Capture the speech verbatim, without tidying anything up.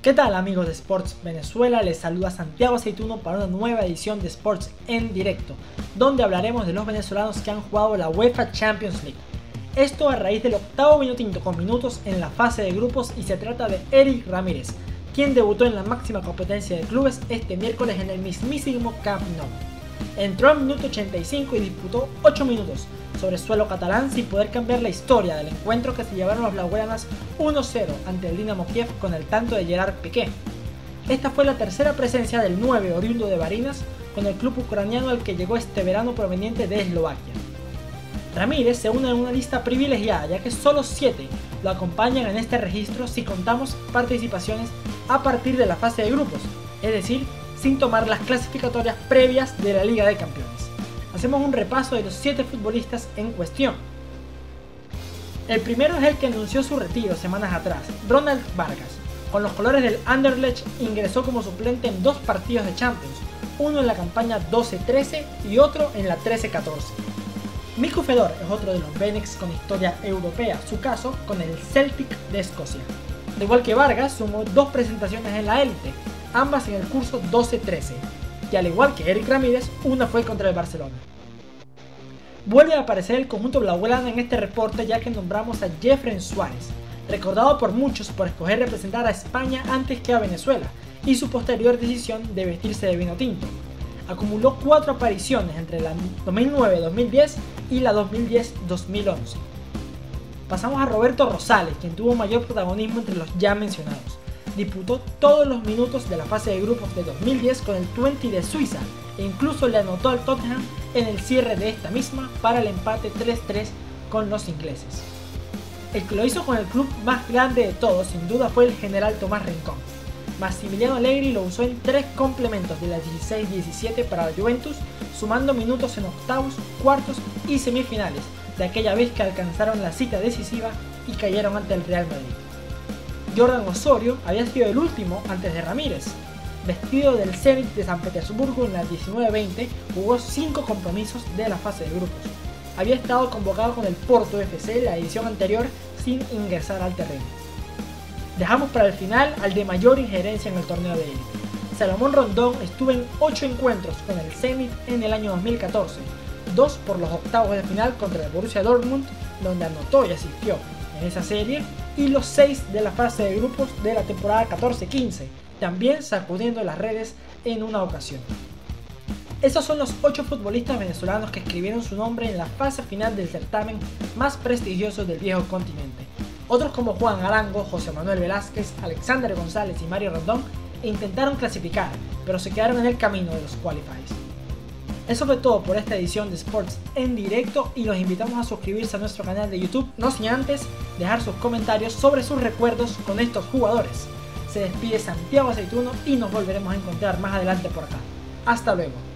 ¿Qué tal amigos de Sports Venezuela? Les saluda Santiago Aceituno para una nueva edición de Sports en directo, donde hablaremos de los venezolanos que han jugado la UEFA Champions League. Esto a raíz del octavo Vinotinto con minutos en la fase de grupos y se trata de Eric Ramírez, quien debutó en la máxima competencia de clubes este miércoles en el mismísimo Camp Nou. Entró al minuto ochenta y cinco y disputó ocho minutos sobre suelo catalán sin poder cambiar la historia del encuentro que se llevaron los blaugranas uno cero ante el Dinamo Kiev con el tanto de Gerard Piqué. Esta fue la tercera presencia del nueve oriundo de Barinas con el club ucraniano al que llegó este verano proveniente de Eslovaquia. Ramírez se une a una lista privilegiada ya que solo siete lo acompañan en este registro si contamos participaciones a partir de la fase de grupos, es decir, sin tomar las clasificatorias previas de la Liga de Campeones. Hacemos un repaso de los siete futbolistas en cuestión. El primero es el que anunció su retiro semanas atrás, Ronald Vargas. Con los colores del Anderlecht ingresó como suplente en dos partidos de Champions, uno en la campaña doce trece y otro en la trece catorce. Mikko Fedor es otro de los Benex con historia europea, su caso con el Celtic de Escocia. Al igual que Vargas, sumó dos presentaciones en la élite, ambas en el curso doce trece, y al igual que Eric Ramírez, una fue contra el Barcelona. Vuelve a aparecer el conjunto blaugrana en este reporte ya que nombramos a Jeffrey Suárez, recordado por muchos por escoger representar a España antes que a Venezuela, y su posterior decisión de vestirse de vino tinto. Acumuló cuatro apariciones entre la dos mil nueve dos mil diez y la dos mil diez dos mil once. Pasamos a Roberto Rosales, quien tuvo mayor protagonismo entre los ya mencionados. Disputó todos los minutos de la fase de grupos de dos mil diez con el veinte de Suiza e incluso le anotó al Tottenham en el cierre de esta misma para el empate tres tres con los ingleses. El que lo hizo con el club más grande de todos sin duda fue el general Tomás Rincón. Massimiliano Allegri lo usó en tres complementos de las dieciséis diecisiete para la Juventus, sumando minutos en octavos, cuartos y semifinales de aquella vez que alcanzaron la cita decisiva y cayeron ante el Real Madrid. Jordan Osorio había sido el último antes de Ramírez. Vestido del Zenit de San Petersburgo en la diecinueve veinte, jugó cinco compromisos de la fase de grupos. Había estado convocado con el Porto F C la edición anterior sin ingresar al terreno. Dejamos para el final al de mayor injerencia en el torneo de élite. Salomón Rondón estuvo en ocho encuentros con el Zenit en el año dos mil catorce, dos por los octavos de final contra el Borussia Dortmund, donde anotó y asistió en esa serie, y los seis de la fase de grupos de la temporada catorce quince, también sacudiendo las redes en una ocasión. Esos son los ocho futbolistas venezolanos que escribieron su nombre en la fase final del certamen más prestigioso del viejo continente. Otros como Juan Arango, José Manuel Velázquez, Alexander González y Mario Rondón intentaron clasificar, pero se quedaron en el camino de los qualifiers. Eso fue todo por esta edición de Sports en directo y los invitamos a suscribirse a nuestro canal de YouTube, no sin antes dejar sus comentarios sobre sus recuerdos con estos jugadores. Se despide Santiago Aceituno y nos volveremos a encontrar más adelante por acá. Hasta luego.